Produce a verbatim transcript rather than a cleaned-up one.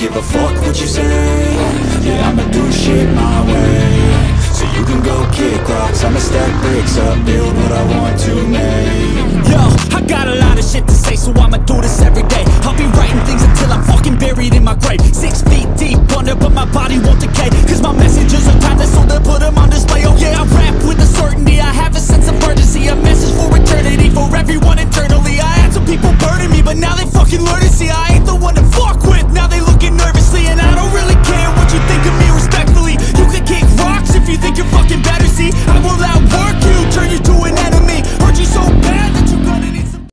give a fuck what you say. Yeah, I'ma do shit my way. So you can go kick rocks, I'ma stack bricks up, build what I want to make. Yo, I got a lot of shit to say, so I'ma do this every day. I'll be writing things until I'm fucking buried in my grave. Six feet deep under, but my body won't decay, cause my messages are timeless, so they'll put them on display. Oh yeah, I rap with a certainty, I have a sense of urgency, a message for eternity, for everyone internally. I had some people burning me, but now they fucking learn to